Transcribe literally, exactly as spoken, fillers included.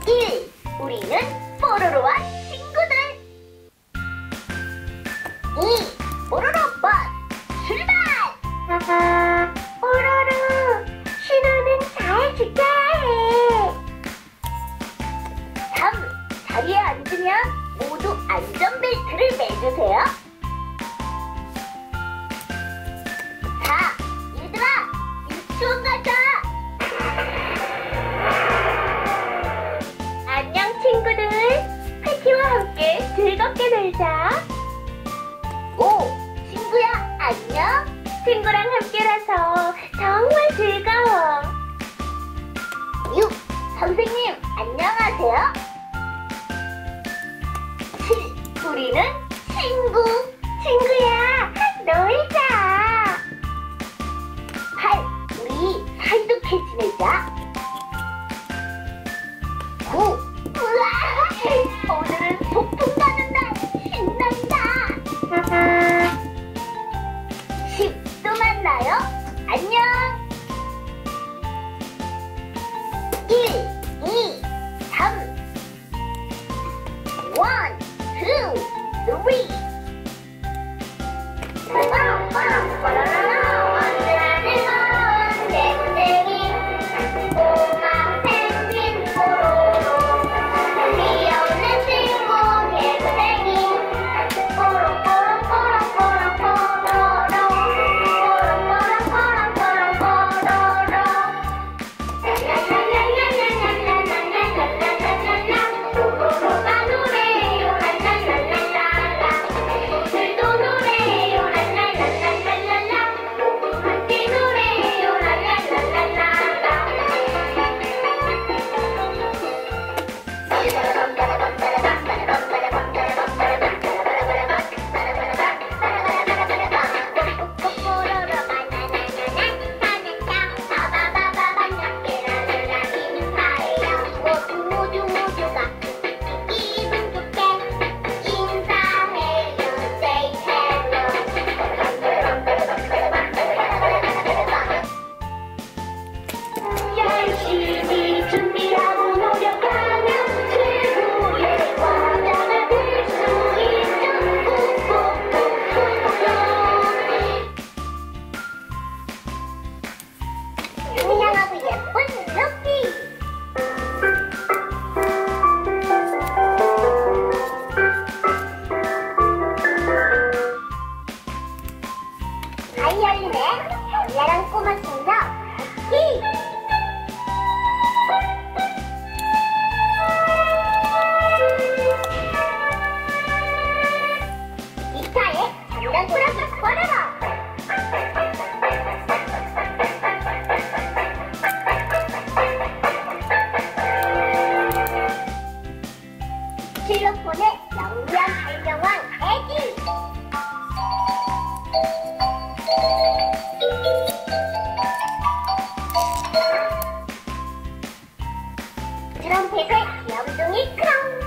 일. 우리는 뽀로로와 친구들. 이. 뽀로로 버스 출발! 뽀로로, 신호는 잘 지켜야 해. 삼. 자리에 앉으면 모두 안전벨트를 매주세요. 사. 얘들아, 유치원 가자. 안녕 친구들, 패티와 함께 즐겁게 놀자. 오. 친구야 안녕. 친구랑 함께라서 정말 즐거워. 육. 선생님 안녕하세요. 칠. 우리는 친구. 친구야 놀자. 팔. 우리 사이좋게 지내자. 구. 우와, 오늘은 소풍 가는 날. 신난다. 십. 또 만나요. 안녕. 일, 이, 삼. 원, 투, 쓰리. 언제나 즐거운 댕댕이 꼬마 펭귄 뽀로로. 귀여운 친구 개구쟁이 달달한 꼬마 친구 쿠키. 기차에 장난꾸러기 뽀로로. 실로폰의 영리한 발명왕 애기. 트럼펫의 귀염둥이 크롱.